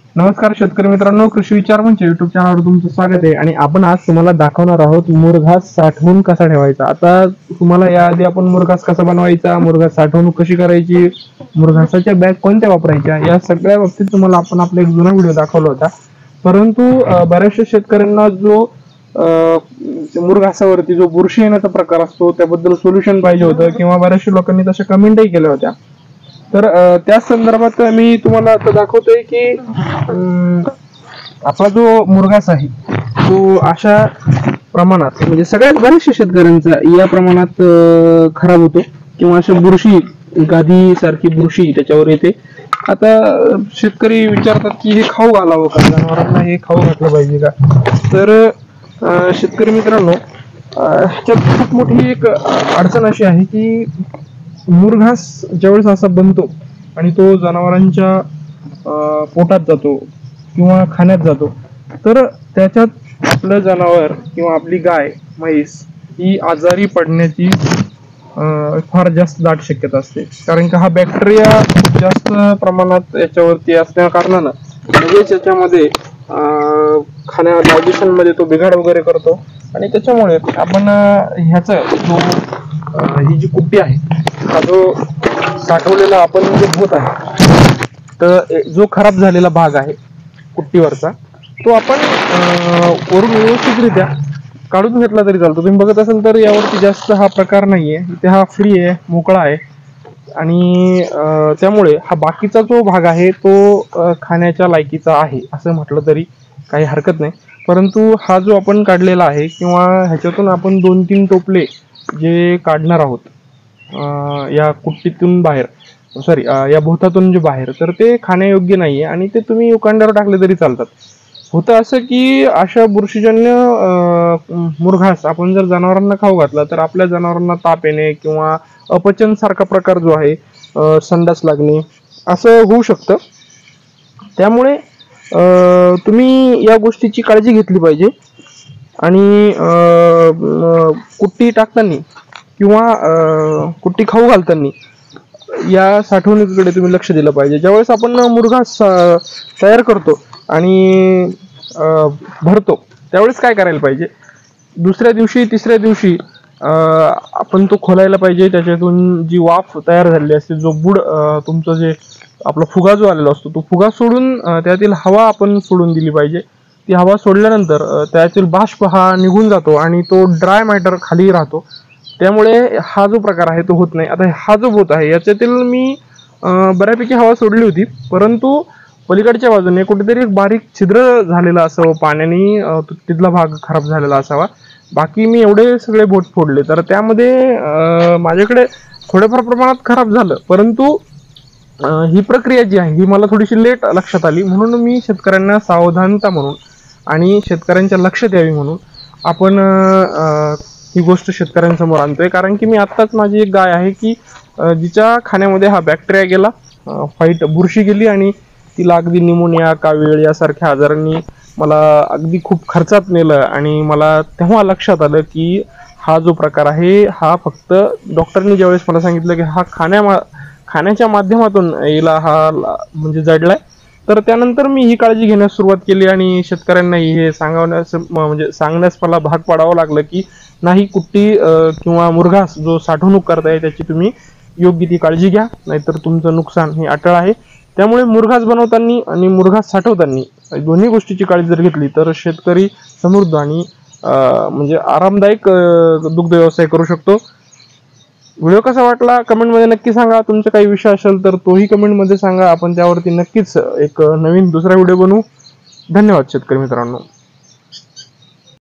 नमस्कार शेतकरी मित्रांनो, कृषी विचार मंच युट्यूब चॅनलवर तुमचं स्वागत आहे. आणि आपण आज तुम्हाला दाखवणार आहोत मुरघास साठवून कसा ठेवायचा. आता तुम्हाला याआधी आपण मुरघास कसा बनवायचा, मुरघास साठवणूक कशी करायची, मुरघासाच्या बॅग कोणत्या वापरायच्या, या सगळ्या बाबतीत तुम्हाला आपण आपला एक जुना व्हिडिओ दाखवला होता. परंतु बऱ्याचशा शेतकऱ्यांना जो मुरघासावरती जो बुरशी येण्याचा प्रकार असतो त्याबद्दल सोल्युशन पाहिजे होतं, किंवा बऱ्याचशा लोकांनी तशा कमेंटही केल्या होत्या. तर त्या संदर्भात मी तुम्हाला आता दाखवतोय की आपला जो मुरघास आहे तो अशा प्रमाणात, म्हणजे सगळ्यात बऱ्याचशा शेतकऱ्यांचा या प्रमाणात खराब होतो, किंवा अशा बुरशी, गादी सारखी बुरशी त्याच्यावर येते. आता शेतकरी विचारतात की हे खाऊ घालावं का, जनावरांना हे खाऊ घातलं पाहिजे का. तर शेतकरी मित्रांनो, ह्याच्यात खूप मोठी एक अडचण अशी आहे की मुरघास ज्यावेळेस असा बनतो आणि तो जनावरांच्या पोटात जातो किंवा खाण्यात जातो, तर त्याच्यात आपलं जनावर किंवा आपली गाय, म्हैस ही आजारी पडण्याची फार जास्त दाट शक्यता असते. कारण की हा बॅक्टेरिया जास्त प्रमाणात याच्यावरती असल्या कारणानं लगेच याच्यामध्ये डायजेशन मध्ये तो बिघाड वगैरे करतो. आणि त्याच्यामुळे आपण ह्याचा जो ही जी कुट्टी आहे, हा जो साठवलेला आपण जे होत आहे, तर जो खराब झालेला भाग आहे कुट्टीवरचा, तो आपण वरून व्यवस्थितरित्या काढून घेतला तरी चालतो. तुम्ही बघत असाल तर यावरती जास्त हा प्रकार नाहीये, इथे हा फ्री आहे, मोकळा आहे. आणि त्यामुळे हा बाकीचा जो भाग आहे तो खाण्याच्या लायकीचा आहे असं म्हटलं तरी काही हरकत नाही. परंतु हा जो आपण काढलेला आहे, किंवा ह्याच्यातून आपण 2-3 टोपले जे काढणार आहोत या कुट्टीतून बाहेर, सॉरी या भोतातून जे बाहेर, तर ते खाण्यायोग्य नाहीये आणि ते तुम्ही उकांड्यावर टाकले तरी चालतात. होतं असं की अशा बुरशीजन्य मुरघास आपण जर जनावरांना खाऊ घातला तर आपल्या जनावरांना ताप येणे किंवा अपचन सारखा प्रकार जो आहे, संडास लागणे, असं होऊ शकतं. त्यामुळे तुम्ही या गोष्टीची काळजी घेतली पाहिजे. आणि कुट्टी टाकताना किंवा कुट्टी खाऊ घालताना या साठवणुकीकडे तुम्ही लक्ष दिलं पाहिजे. ज्यावेळेस आपण मुरघास तयार करतो आणि भरतो, त्यावेळेस काय करायला पाहिजे, दुसऱ्या दिवशी तिसऱ्या दिवशी आपण तो खोलायला पाहिजे. त्याच्यातून जी वाफ तयार झालेली असते, जो बुड तुमचं जे आपला फुगा जो आलेला असतो, तो फुगा सोडून त्यातील हवा आपण सोडून दिली पाहिजे. ती हवा सोडल्यानंतर त्यातील बाष्प हा निघून जातो आणि तो ड्राय मॅटर खाली राहतो. त्यामुळे हा जो प्रकार आहे तो होत नाही. आता हा जो भूत आहे याच्यातील मी बऱ्यापैकी हवा सोडली होती, परंतु पलीकडच्या बाजूने कुठेतरी एक बारीक छिद्र झालेला असावं, पाण्याने तिथला भाग खराब झालेला असावा. बाकी मी एवढे सगळे बोट फोडले, तर त्यामध्ये माझ्याकडे थोड्याफार प्रमाणात खराब झालं. परंतु ही प्रक्रिया जी आहे ही मला थोडीशी लेट लक्षात आली, म्हणून मी शेतकऱ्यांना सावधानता म्हणून आणि शेतकऱ्यांच्या लक्षात यावी म्हणून आपण ही गोष्ट शेतकऱ्यांसमोर आणतोय. कारण की मी आत्ताच माझी एक गाय आहे की जिच्या खाण्यामध्ये हा बॅक्टेरिया गेला, व्हाईट बुरशी गेली, आणि तिला अगदी निमोनिया, कावीळ यासारख्या आजारांनी मला अगदी खूप खर्चात नेलं. आणि मला तेव्हा लक्षात आलं की हा जो प्रकार आहे हा फक्त डॉक्टरनी ज्यावेळेस मला सांगितलं की हा खाण्याच्या माध्यमातून याला हा म्हणजे जडलाय, तर त्यानंतर मी ही काळजी घेण्यास सुरुवात केली. आणि शेतकऱ्यांनाही हे सांगण्यास मला भाग पाडावं लागलं की नाही, कुट्टी किंवा मुरघास जो साठवणूक करताय त्याची तुम्ही योग्य ती काळजी घ्या, नाहीतर तुमचं नुकसान हे अटळ आहे. त्यामुळे मुरघास बनवताना आणि मुरघास साठवताना दोन्ही गोष्टीची काळजी जर घेतली तर शेतकरी समृद्ध आणि म्हणजे आरामदायक दुग्ध व्यवसाय करू शकतो. व्हिडिओ कसा वाटला कमेंटमध्ये नक्की सांगा. तुमचा काही विषय असेल तर तोही कमेंटमध्ये सांगा, आपण त्यावरती नक्कीच एक नवीन दुसरा व्हिडिओ बनवू. धन्यवाद शेतकरी मित्रांनो.